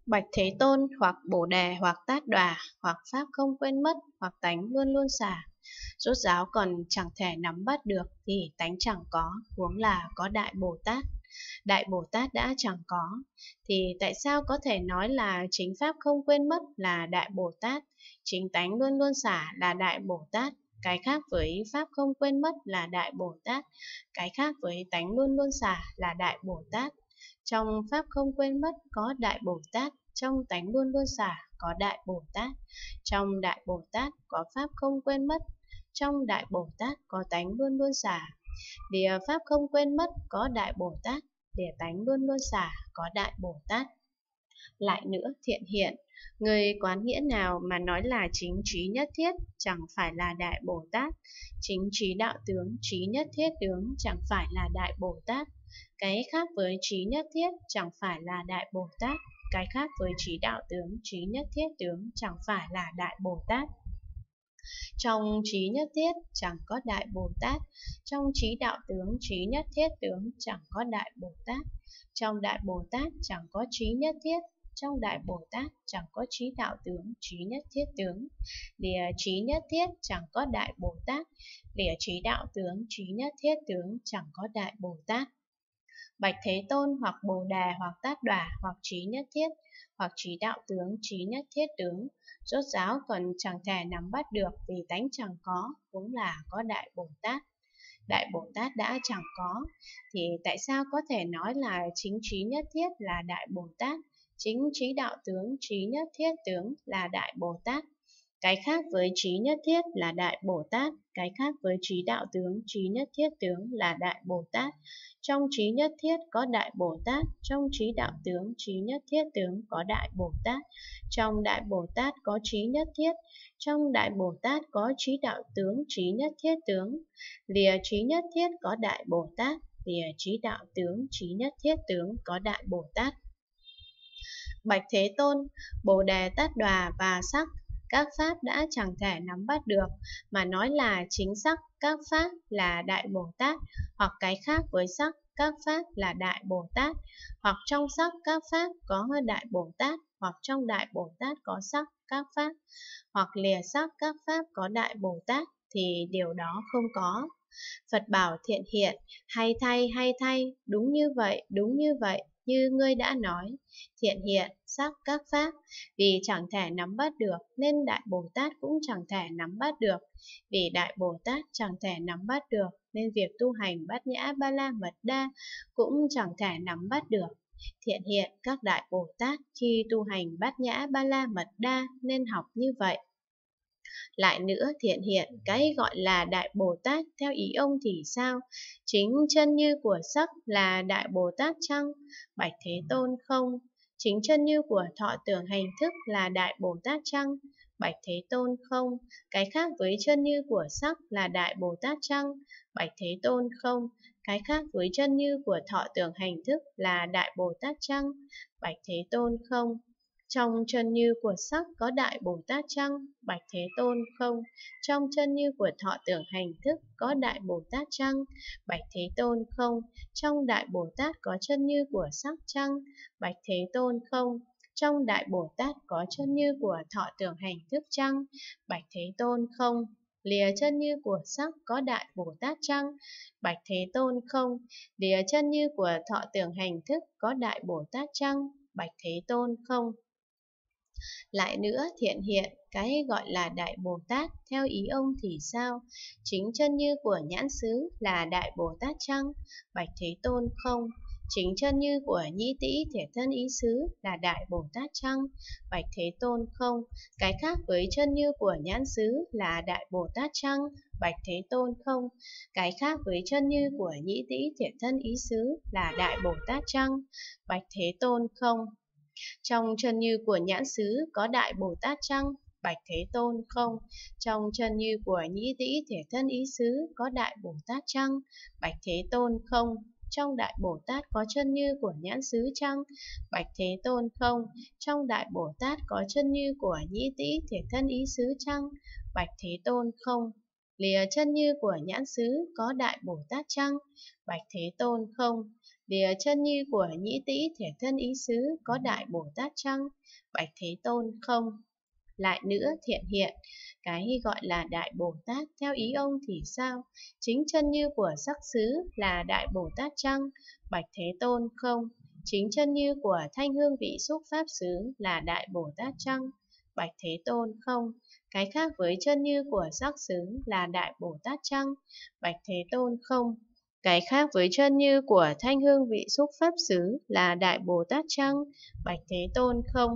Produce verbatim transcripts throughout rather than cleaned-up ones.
Bạch Thế Tôn hoặc Bồ Đề hoặc Tát Đòa hoặc Pháp không quên mất hoặc tánh luôn luôn xả. Rốt ráo còn chẳng thể nắm bắt được thì tánh chẳng có, huống là có Đại Bồ Tát. Đại Bồ Tát đã chẳng có, thì tại sao có thể nói là chính Pháp không quên mất là Đại Bồ Tát, chính tánh luôn luôn xả là Đại Bồ Tát, cái khác với Pháp không quên mất là Đại Bồ Tát, cái khác với tánh luôn luôn xả là Đại Bồ Tát. Trong Pháp không quên mất có Đại Bồ Tát, trong tánh luôn luôn xả có Đại Bồ Tát. Trong Đại Bồ Tát có Pháp không quên mất, trong Đại Bồ Tát có tánh luôn luôn xả. Địa Pháp không quên mất có Đại Bồ Tát, địa tánh luôn luôn xả có Đại Bồ Tát. Lại nữa thiện hiện, người quán nghĩa nào mà nói là chính trí nhất thiết chẳng phải là Đại Bồ Tát, chính trí đạo tướng trí nhất thiết tướng chẳng phải là Đại Bồ Tát, cái khác với trí nhất thiết chẳng phải là Đại Bồ Tát, cái khác với trí đạo tướng trí nhất thiết tướng chẳng phải là Đại Bồ Tát. Trong trí nhất thiết chẳng có Đại Bồ Tát, trong trí đạo tướng trí nhất thiết tướng chẳng có Đại Bồ Tát, trong Đại Bồ Tát chẳng có trí nhất thiết, trong Đại Bồ Tát chẳng có trí đạo tướng trí nhất thiết tướng. Lìa trí nhất thiết chẳng có Đại Bồ Tát, lìa trí đạo tướng trí nhất thiết tướng chẳng có Đại Bồ Tát. Bạch Thế Tôn hoặc Bồ Đề hoặc Tát Đòa hoặc trí nhất thiết hoặc trí đạo tướng trí nhất thiết tướng, rốt ráo còn chẳng thể nắm bắt được vì tánh chẳng có, huống là có Đại Bồ Tát. Đại Bồ Tát đã chẳng có, thì tại sao có thể nói là chính trí nhất thiết là Đại Bồ Tát, chính trí đạo tướng trí nhất thiết tướng là Đại Bồ Tát, cái khác với trí nhất thiết là Đại Bồ Tát, cái khác với trí đạo tướng trí nhất thiết tướng là Đại Bồ Tát. Trong trí nhất thiết có Đại Bồ Tát, trong trí đạo tướng trí nhất thiết tướng có Đại Bồ Tát, trong Đại Bồ Tát có trí nhất thiết, trong Đại Bồ Tát có trí đạo tướng trí nhất thiết tướng. Lìa trí nhất thiết có Đại Bồ Tát, lìa trí đạo tướng trí nhất thiết tướng có Đại Bồ Tát. Bạch Thế Tôn, Bồ Đề Tát Đòa và sắc, các pháp đã chẳng thể nắm bắt được, mà nói là chính sắc các pháp là Đại Bồ Tát, hoặc cái khác với sắc các pháp là Đại Bồ Tát, hoặc trong sắc các pháp có Đại Bồ Tát, hoặc trong Đại Bồ Tát có sắc các pháp, hoặc lìa sắc các pháp có Đại Bồ Tát, thì điều đó không có. Phật bảo thiện hiện, hay thay hay thay, đúng như vậy, đúng như vậy, như ngươi đã nói. Thiện hiện, sắc các pháp, vì chẳng thể nắm bắt được, nên Đại Bồ Tát cũng chẳng thể nắm bắt được. Vì Đại Bồ Tát chẳng thể nắm bắt được, nên việc tu hành Bát Nhã Ba La Mật Đa cũng chẳng thể nắm bắt được. Thiện hiện các Đại Bồ Tát khi tu hành Bát Nhã Ba La Mật Đa nên học như vậy. Lại nữa thiện hiện, cái gọi là Đại Bồ Tát theo ý ông thì sao? Chính chân như của sắc là Đại Bồ Tát chăng? Bạch Thế Tôn không. Chính chân như của thọ tưởng hành thức là Đại Bồ Tát chăng? Bạch Thế Tôn không. Cái khác với chân như của sắc là Đại Bồ Tát chăng? Bạch Thế Tôn không. Cái khác với chân như của thọ tưởng hành thức là Đại Bồ Tát chăng? Bạch Thế Tôn không. Trong chân như của sắc có Đại Bồ Tát chăng? Bạch Thế Tôn không. Trong chân như của thọ tưởng hành thức có Đại Bồ Tát chăng? Bạch Thế Tôn không. Trong Đại Bồ Tát có chân như của sắc chăng? Bạch Thế Tôn không. Trong Đại Bồ Tát có chân như của thọ tưởng hành thức chăng? Bạch Thế Tôn không. Lìa chân như của sắc có Đại Bồ Tát chăng? Bạch Thế Tôn không. Lìa chân như của thọ tưởng hành thức có Đại Bồ Tát chăng? Bạch Thế Tôn không. Lại nữa thiện hiện, cái gọi là Đại Bồ Tát theo ý ông thì sao? Chính chân như của nhãn xứ là Đại Bồ Tát chăng? Bạch Thế Tôn không. Chính chân như của nhĩ tĩ thể thân ý xứ là Đại Bồ Tát chăng? Bạch Thế Tôn không. Cái khác với chân như của nhãn xứ là Đại Bồ Tát chăng? Bạch Thế Tôn không. Cái khác với chân như của nhĩ tĩ thể thân ý xứ là Đại Bồ Tát chăng? Bạch Thế Tôn không. Trong chân như của nhãn xứ có Đại Bồ Tát chăng? Bạch Thế Tôn không. Trong chân như của nhĩ tĩ thể thân ý xứ có Đại Bồ Tát chăng? Bạch Thế Tôn không. Trong Đại Bồ Tát có chân như của nhãn xứ chăng? Bạch Thế Tôn không. Trong Đại Bồ Tát có chân như của nhĩ tĩ thể thân ý xứ chăng? Bạch Thế Tôn không. Lìa chân như của nhãn xứ có Đại Bồ Tát chăng? Bạch Thế Tôn không. Lìa chân như của nhĩ tĩ thể thân ý xứ, có Đại Bồ Tát chăng? Bạch Thế Tôn không. Lại nữa thiện hiện, cái gọi là Đại Bồ Tát theo ý ông thì sao? Chính chân như của sắc xứ là Đại Bồ Tát chăng? Bạch Thế Tôn không. Chính chân như của thanh hương vị xúc pháp xứ là Đại Bồ Tát chăng? Bạch Thế Tôn không. Cái khác với chân như của sắc xứ là Đại Bồ Tát chăng? Bạch Thế Tôn không. Cái khác với chân như của thanh hương vị xúc pháp xứ là Đại Bồ Tát chăng? Bạch Thế Tôn không.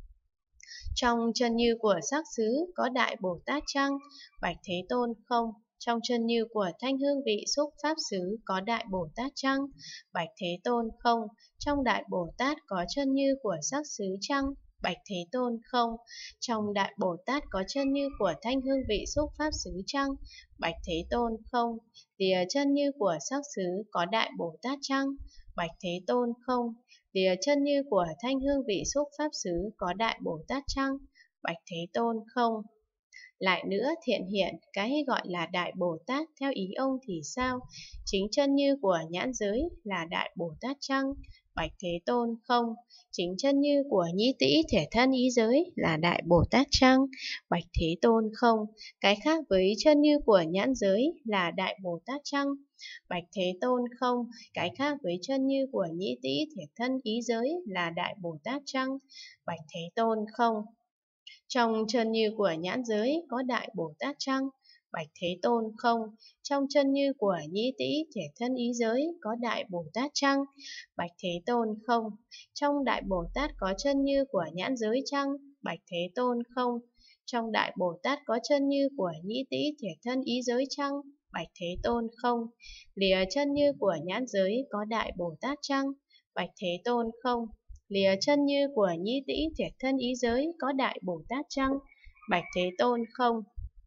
Trong chân như của sắc xứ có Đại Bồ Tát chăng? Bạch Thế Tôn không. Trong chân như của thanh hương vị xúc pháp xứ có Đại Bồ Tát chăng? Bạch Thế Tôn không. Trong Đại Bồ Tát có chân như của sắc xứ chăng? Bạch Thế Tôn không. Trong Đại Bồ Tát có chân như của thanh hương vị xúc pháp xứ chăng? Bạch Thế Tôn không. Lìa chân như của sắc xứ có Đại Bồ Tát chăng? Bạch Thế Tôn không. Lìa chân như của thanh hương vị xúc pháp xứ có Đại Bồ Tát chăng? Bạch Thế Tôn không. Lại nữa thiện hiện, cái gọi là Đại Bồ Tát theo ý ông thì sao? Chính chân như của nhãn giới là Đại Bồ Tát chăng? Bạch Thế Tôn không. Chính chân như của nhĩ tĩ thể thân ý giới là Đại Bồ Tát chăng? Bạch Thế Tôn không. Cái khác với chân như của nhãn giới là Đại Bồ Tát chăng? Bạch Thế Tôn không. Cái khác với chân như của nhĩ tĩ thể thân ý giới là Đại Bồ Tát chăng? Bạch Thế Tôn không. Trong chân như của nhãn giới có Đại Bồ Tát chăng? Bạch Thế Tôn không. Trong chân như của nhĩ tĩ thể thân ý giới có Đại Bồ Tát chăng? Bạch Thế Tôn không. Trong Đại Bồ Tát có chân như của nhãn giới chăng? Bạch Thế Tôn không. Trong Đại Bồ Tát có chân như của nhĩ tĩ thể thân ý giới chăng? Bạch Thế Tôn không. Lìa chân như của nhãn giới có Đại Bồ Tát chăng? Bạch Thế Tôn không. Lìa chân như của nhĩ tĩ thể thân ý giới có Đại Bồ Tát chăng? Bạch Thế Tôn không.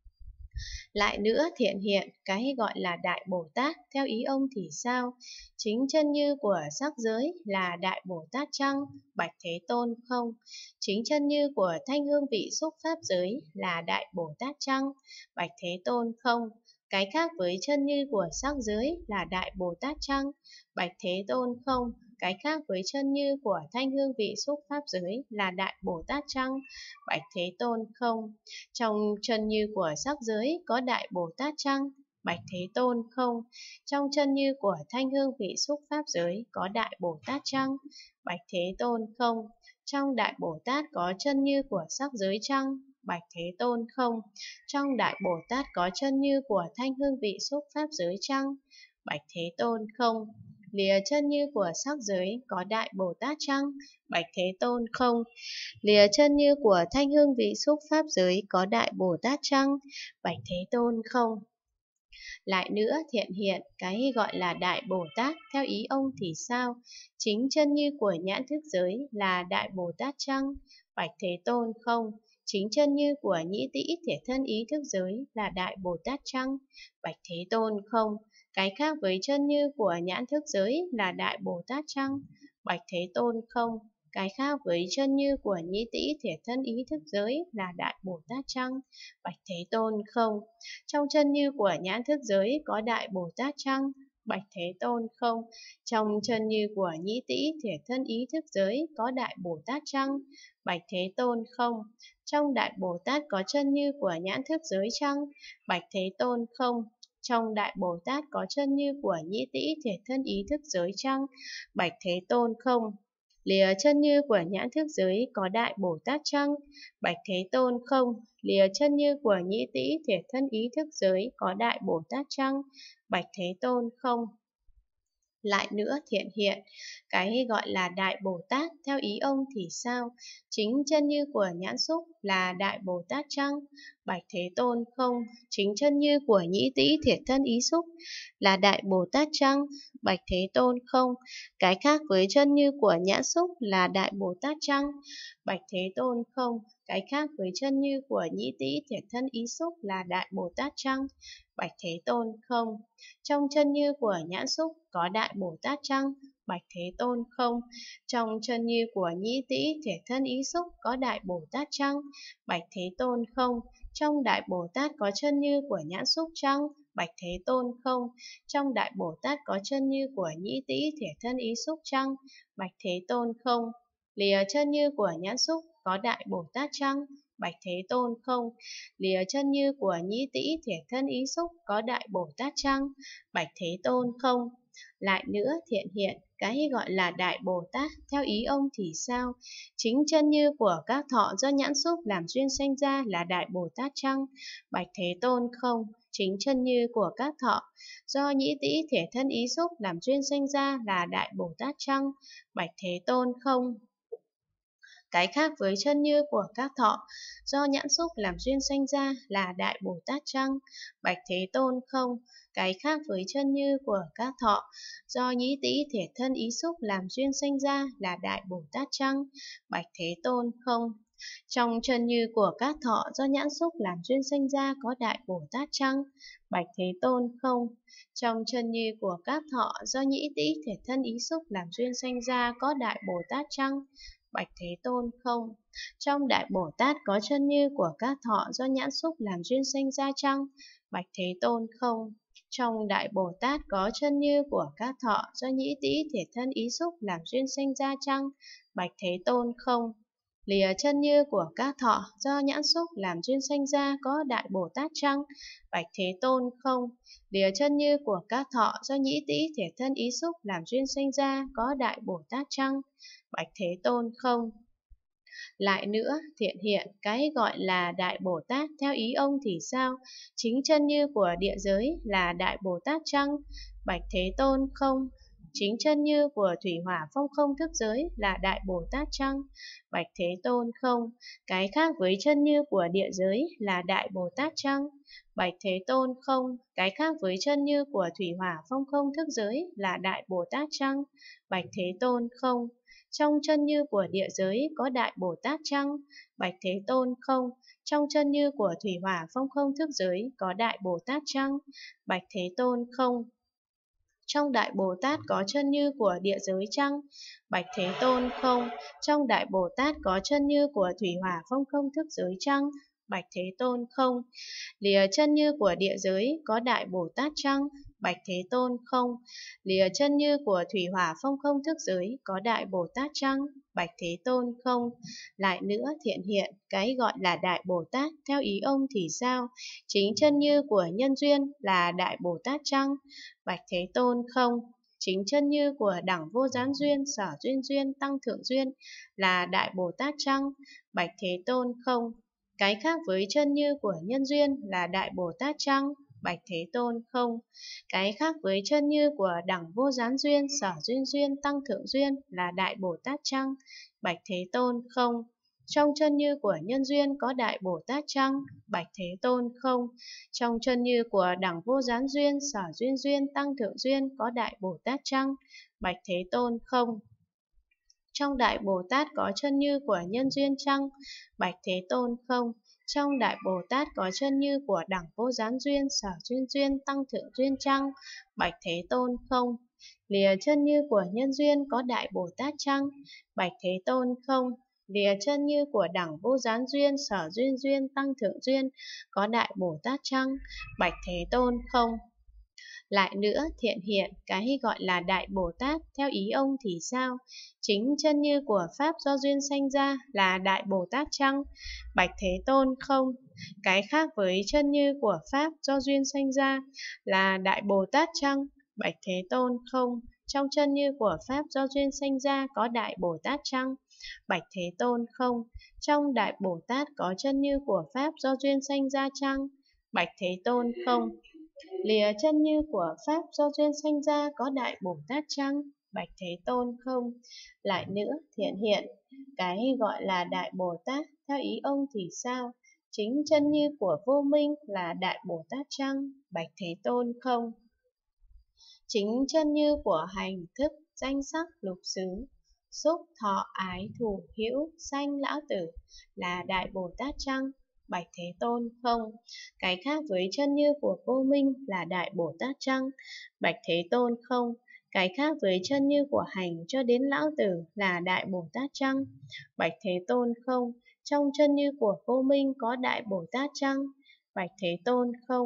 Lại nữa thiện hiện, cái gọi là Đại Bồ Tát theo ý ông thì sao? Chính chân như của sắc giới là Đại Bồ Tát chăng? Bạch Thế Tôn không. Chính chân như của thanh hương vị xúc pháp giới là Đại Bồ Tát chăng? Bạch Thế Tôn không. Cái khác với chân như của sắc giới là Đại Bồ Tát chăng? Bạch Thế Tôn không. Cái khác với chân như của thanh hương vị xúc pháp giới là Đại Bồ Tát chăng? Bạch Thế Tôn không. Trong chân như của sắc giới có Đại Bồ Tát chăng? Bạch Thế Tôn không. Trong chân như của thanh hương vị xúc pháp giới có Đại Bồ Tát chăng? Bạch Thế Tôn không. Trong Đại Bồ Tát có chân như của sắc giới chăng? Bạch Thế Tôn không. Trong Đại Bồ Tát có chân như của thanh hương vị xúc pháp giới chăng? Bạch Thế Tôn không. Lìa chân như của sắc giới có Đại Bồ Tát chăng? Bạch Thế Tôn không. Lìa chân như của thanh hương vị xúc pháp giới có Đại Bồ Tát chăng? Bạch Thế Tôn không. Lại nữa thiện hiện, cái gọi là Đại Bồ Tát theo ý ông thì sao? Chính chân như của nhãn thức giới là Đại Bồ Tát chăng? Bạch Thế Tôn không. Chính chân như của nhĩ tĩ thể thân ý thức giới là Đại Bồ Tát chăng? Bạch Thế Tôn không. Cái khác với chân như của nhãn thức giới là Đại Bồ Tát chăng? Bạch Thế Tôn không. Cái khác với chân như của nhĩ tĩ thể thân ý thức giới là Đại Bồ Tát chăng? Bạch Thế Tôn không. Trong chân như của nhãn thức giới có Đại Bồ Tát chăng? Bạch Thế Tôn không. Trong chân như của nhĩ tĩ thể thân ý thức giới có Đại Bồ Tát chăng? Bạch Thế Tôn không. Trong Đại Bồ Tát có chân như của nhãn thức giới chăng? Bạch Thế Tôn không. Trong Đại Bồ Tát có chân như của nhĩ tĩ thể thân ý thức giới chăng? Bạch Thế Tôn không. Lìa chân như của nhãn thức giới có Đại Bồ Tát chăng? Bạch Thế Tôn không. Lìa chân như của nhĩ tĩ thể thân ý thức giới có Đại Bồ Tát chăng? Bạch Thế Tôn không. Lại nữa thiện hiện, cái gọi là Đại Bồ Tát theo ý ông thì sao? Chính chân như của nhãn xúc là Đại Bồ Tát chăng? Bạch Thế Tôn không. Chính chân như của nhĩ tĩ thể thân ý xúc là Đại Bồ Tát chăng? Bạch Thế Tôn không. Cái khác với chân như của nhãn xúc là Đại Bồ Tát chăng? Bạch Thế Tôn không. Cái khác với chân như của nhĩ tĩ thể thân ý xúc là Đại Bồ Tát chăng? Bạch Thế Tôn không. Trong chân như của nhãn xúc có Đại Bồ Tát chăng? Bạch Thế Tôn không. Trong chân như của nhĩ tĩ thể thân ý xúc có Đại Bồ Tát chăng? Bạch Thế Tôn không. Trong Đại Bồ Tát có chân như của nhãn xúc chăng? Bạch Thế Tôn không. Trong Đại Bồ Tát có chân như của nhĩ tĩ thể thân ý xúc chăng? Bạch Thế Tôn không. Lìa chân như của nhãn xúc có Đại Bồ Tát chăng? Bạch Thế Tôn không. Lìa chân như của nhĩ tĩ thể thân ý xúc có Đại Bồ Tát chăng? Bạch Thế Tôn không. Lại nữa, thiện hiện, cái gọi là Đại Bồ Tát theo ý ông thì sao? Chính chân như của các thọ do nhãn xúc làm duyên sanh ra là Đại Bồ Tát chăng? Bạch Thế Tôn không. Chính chân như của các thọ do nhĩ tĩ thể thân ý xúc làm duyên sanh ra là Đại Bồ Tát chăng? Bạch Thế Tôn không. Cái khác với chân như của các thọ do nhãn xúc làm duyên sanh ra là Đại Bồ Tát chăng? Bạch Thế Tôn không. Cái khác với chân như của các thọ do nhĩ tĩ thể thân ý xúc làm duyên sanh ra là Đại Bồ Tát chăng? Bạch Thế Tôn không. Trong chân như của các thọ do nhãn xúc làm duyên sanh ra có Đại Bồ Tát chăng? Bạch Thế Tôn không. Trong chân như của các thọ do nhĩ tĩ thể thân ý xúc làm duyên sanh ra có Đại Bồ Tát chăng? Bạch Thế Tôn không. Trong Đại Bồ Tát có chân như của các thọ do nhãn xúc làm duyên sanh ra chăng? Bạch Thế Tôn không. Trong Đại Bồ Tát có chân như của các thọ do nhĩ tĩ thể thân ý xúc làm duyên sanh ra chăng? Bạch Thế Tôn không. Lìa chân như của các thọ do nhãn xúc làm duyên sanh ra có Đại Bồ Tát chăng? Bạch Thế Tôn không. Lìa chân như của các thọ do nhĩ tĩ thể thân ý xúc làm duyên sanh ra có Đại Bồ Tát chăng? Bạch Thế Tôn không. Lại nữa, thiện hiện, cái gọi là Đại Bồ Tát theo ý ông thì sao? Chính chân như của địa giới là Đại Bồ Tát chăng? Bạch Thế Tôn không. Chính chân như của thủy hỏa phong không thức giới là Đại Bồ Tát chăng? Bạch Thế Tôn không. Cái khác với chân như của địa giới là Đại Bồ Tát chăng? Bạch Thế Tôn không. Cái khác với chân như của thủy hỏa phong không thức giới là Đại Bồ Tát chăng? Bạch Thế Tôn không. Trong chân như của địa giới có Đại Bồ Tát chăng? Bạch Thế Tôn không. Trong chân như của thủy hỏa phong không thức giới có Đại Bồ Tát chăng? Bạch Thế Tôn không. Trong Đại Bồ Tát có chân như của địa giới chăng? Bạch Thế Tôn không. Trong Đại Bồ Tát có chân như của thủy hỏa phong không thức giới chăng? Bạch Thế Tôn không. Lìa chân như của địa giới có Đại Bồ Tát chăng? Bạch Thế Tôn không. Lìa chân như của thủy hỏa phong không thức giới có Đại Bồ Tát chăng? Bạch Thế Tôn không. Lại nữa, thiện hiện, cái gọi là Đại Bồ Tát theo ý ông thì sao? Chính chân như của nhân duyên là Đại Bồ Tát chăng? Bạch Thế Tôn không. Chính chân như của đẳng vô gián duyên, sở duyên duyên, tăng thượng duyên là Đại Bồ Tát chăng? Bạch Thế Tôn không. Cái khác với chân như của nhân duyên là Đại Bồ Tát chăng? Bạch Thế Tôn không. Cái khác với chân như của đẳng vô gián duyên, sở duyên duyên, tăng thượng duyên là Đại Bồ Tát chăng? Bạch Thế Tôn không. Trong chân như của nhân duyên có Đại Bồ Tát chăng? Bạch Thế Tôn không. Trong chân như của đẳng vô gián duyên, sở duyên duyên, tăng thượng duyên có Đại Bồ Tát chăng? Bạch Thế Tôn không. Trong Đại Bồ Tát có chân như của nhân duyên chăng? Bạch Thế Tôn không. Trong Đại Bồ Tát có chân như của đẳng vô gián duyên, sở duyên duyên, tăng thượng duyên chăng? Bạch Thế Tôn không. Lìa chân như của nhân duyên có Đại Bồ Tát chăng? Bạch Thế Tôn không. Lìa chân như của đẳng vô gián duyên, sở duyên duyên, tăng thượng duyên có Đại Bồ Tát chăng? Bạch Thế Tôn không. Lại nữa, thiện hiện, cái gọi là Đại Bồ Tát theo ý ông thì sao? Chính chân như của Pháp do duyên sanh ra là Đại Bồ Tát chăng? Bạch Thế Tôn không. Cái khác với chân như của Pháp do duyên sanh ra là Đại Bồ Tát chăng? Bạch Thế Tôn không. Trong chân như của Pháp do duyên sanh ra có Đại Bồ Tát chăng? Bạch Thế Tôn không. Trong Đại Bồ Tát có chân như của Pháp do duyên sanh ra chăng? Bạch Thế Tôn không. Lìa chân như của Pháp do duyên sanh ra có Đại Bồ Tát chăng? Bạch Thế Tôn không. Lại nữa, thiện hiện, cái gọi là Đại Bồ Tát theo ý ông thì sao? Chính chân như của vô minh là Đại Bồ Tát chăng? Bạch Thế Tôn không. Chính chân như của hành thức, danh sắc, lục xứ, xúc, thọ, ái, thủ, hữu, sanh, lão tử là Đại Bồ Tát chăng? Bạch Thế Tôn không. Cái khác với chân như của vô minh là Đại Bồ Tát chăng? Bạch Thế Tôn không. Cái khác với chân như của hành cho đến lão tử là Đại Bồ Tát chăng? Bạch Thế Tôn không. Trong chân như của vô minh có Đại Bồ Tát chăng? Bạch Thế Tôn không.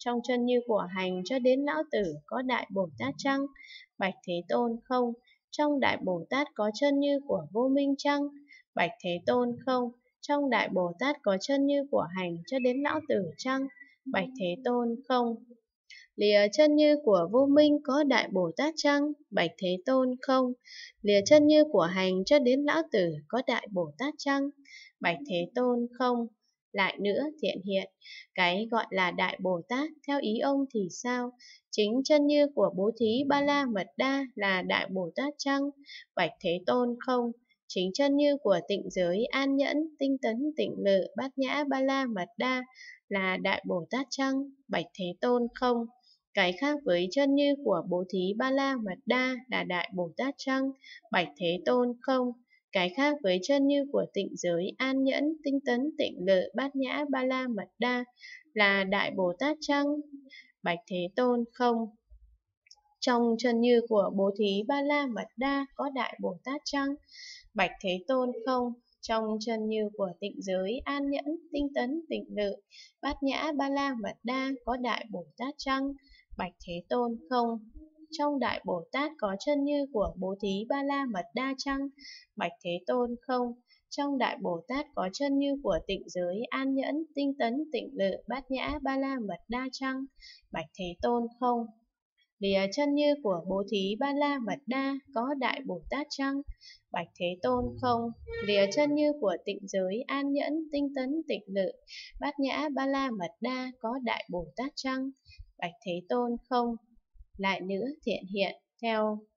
trong chân như của hành cho đến lão tử có Đại Bồ Tát chăng? Bạch Thế Tôn không. Trong Đại Bồ Tát có chân như của vô minh chăng? Bạch Thế Tôn không. Trong Đại Bồ Tát có chân như của hành cho đến lão tử chăng? Bạch Thế Tôn không. Lìa chân như của vô minh có Đại Bồ Tát chăng? Bạch Thế Tôn không. Lìa chân như của hành cho đến lão tử có Đại Bồ Tát chăng? Bạch Thế Tôn không. Lại nữa thiện hiện, cái gọi là Đại Bồ Tát theo ý ông thì sao? Chính chân như của Bố Thí Ba La Mật Đa là Đại Bồ Tát chăng? Bạch Thế Tôn không. Chính chân như của tịnh giới An Nhẫn, Tinh Tấn, Tịnh Lự, Bát Nhã Ba La Mật Đa là Đại Bồ Tát chăng? Bạch Thế Tôn không. Cái khác với chân như của Bố Thí Ba La Mật Đa là Đại Bồ Tát chăng? Bạch Thế Tôn không. Cái khác với chân như của tịnh giới An Nhẫn, Tinh Tấn, Tịnh Lự, Bát Nhã Ba La Mật Đa là Đại Bồ Tát chăng? Bạch Thế Tôn không. Trong chân như của Bố Thí Ba La Mật Đa có Đại Bồ Tát chăng? Bạch Thế Tôn không. Trong chân như của tịnh giới An Nhẫn, Tinh Tấn, Tịnh Lự, Bát Nhã Ba La Mật Đa có Đại Bồ Tát chăng? Bạch Thế Tôn không. Trong Đại Bồ Tát có chân như của Bố Thí Ba La Mật Đa chăng? Bạch Thế Tôn không. Trong Đại Bồ Tát có chân như của tịnh giới An Nhẫn, Tinh Tấn, Tịnh Lự, Bát Nhã Ba La Mật Đa chăng? Bạch Thế Tôn không. Lìa chân như của Bố Thí Ba La Mật Đa có Đại Bồ Tát chăng? Bạch Thế Tôn không. Lìa chân như của tịnh giới An Nhẫn, Tinh Tấn, Tịnh Lự, Bát Nhã Ba La Mật Đa có Đại Bồ Tát chăng? Bạch Thế Tôn không. Lại nữa thiện hiện, theo